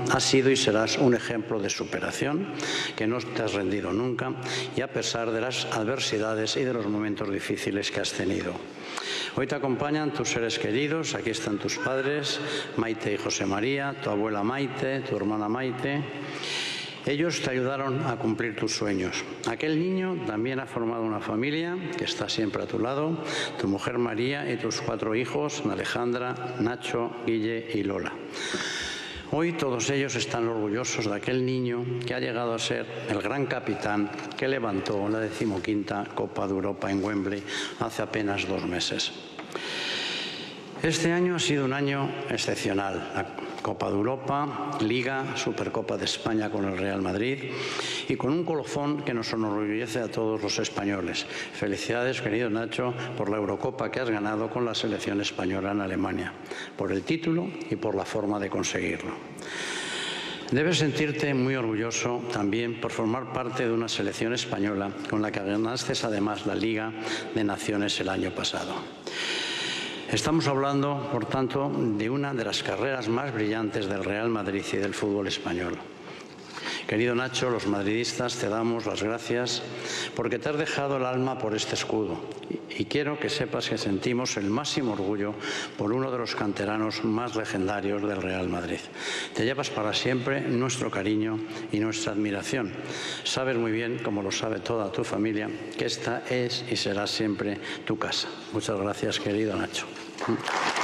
has sido y serás un ejemplo de superación, que no te has rendido nunca y a pesar de las adversidades y de los momentos difíciles que has tenido. Hoy te acompañan tus seres queridos, aquí están tus padres, Maite y José María, tu abuela Maite, tu hermana Maite. Ellos te ayudaron a cumplir tus sueños. Aquel niño también ha formado una familia que está siempre a tu lado, tu mujer María y tus 4 hijos, Alejandra, Nacho, Guille y Lola. Hoy todos ellos están orgullosos de aquel niño que ha llegado a ser el gran capitán que levantó la 15ª Copa de Europa en Wembley hace apenas 2 meses. Este año ha sido un año excepcional. La Copa de Europa, Liga, Supercopa de España con el Real Madrid y con un colofón que nos enorgullece a todos los españoles. Felicidades, querido Nacho, por la Eurocopa que has ganado con la selección española en Alemania, por el título y por la forma de conseguirlo. Debes sentirte muy orgulloso también por formar parte de una selección española con la que ganaste además la Liga de Naciones el año pasado. Estamos hablando, por tanto, de una de las carreras más brillantes del Real Madrid y del fútbol español. Querido Nacho, los madridistas te damos las gracias porque te has dejado el alma por este escudo y quiero que sepas que sentimos el máximo orgullo por uno de los canteranos más legendarios del Real Madrid. Te llevas para siempre nuestro cariño y nuestra admiración. Sabes muy bien, como lo sabe toda tu familia, que esta es y será siempre tu casa. Muchas gracias, querido Nacho.